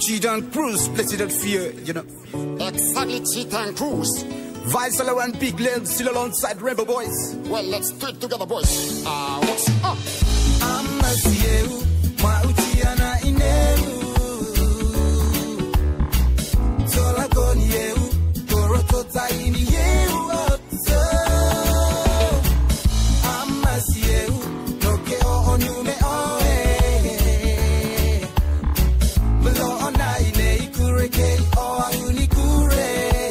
cheat and cruise, blessed that fear, you know. Exactly, cheat and cruise. Vice and Big Lem still alongside Rainbow Boys. Well, let's do it together, boys. What's up? I'm a CEO, my Utiana Ineu. Tola Gonieu, Toroto Taini Yeu. I'm a CEO, no ke o nyume oe. Below on Naine, Kureke, or Unikure.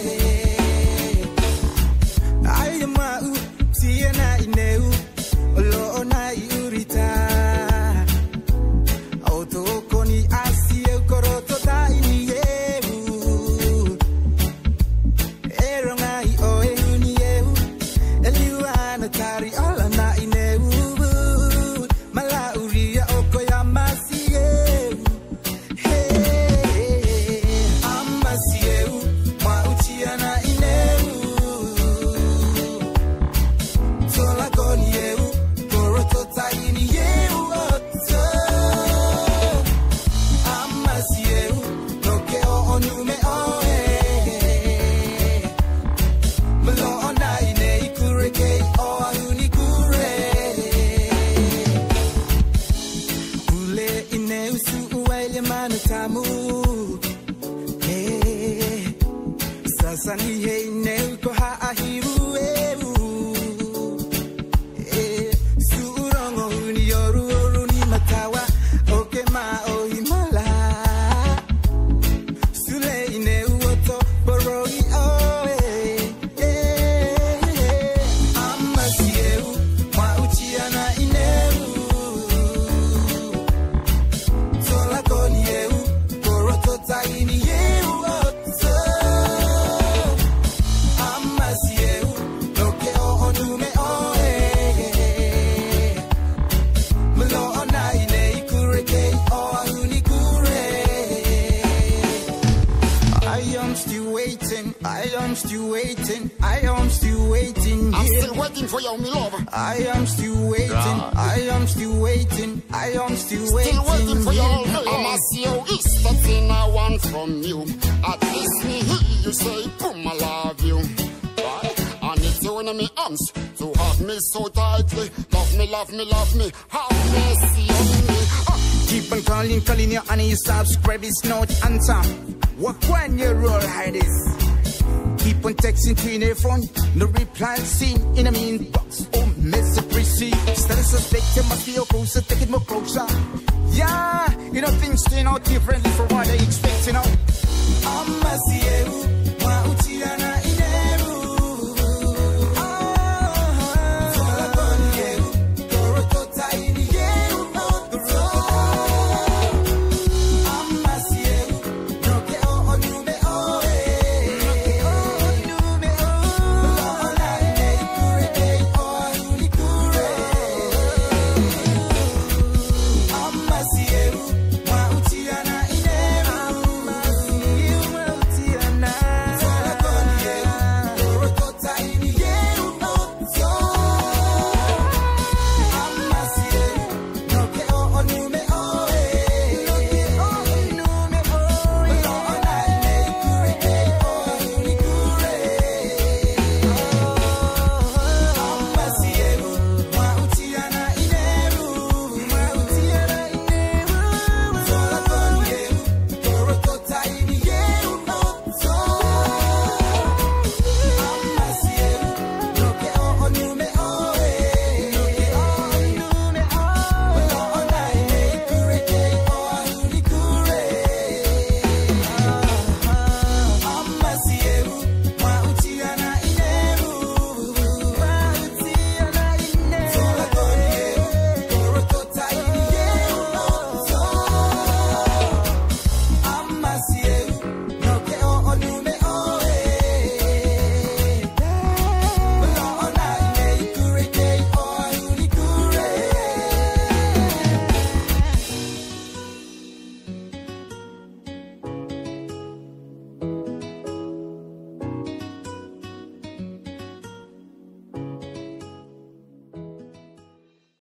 Calling you and you subscribe, it's not answer. What when you roll high this? Keep on texting to your phone, no reply seen in a mean box. Oh, message received. Status suspect, must be your closer, take it more closer. Yeah, you know things turn out differently from what I expect, you know. I'm a CEO.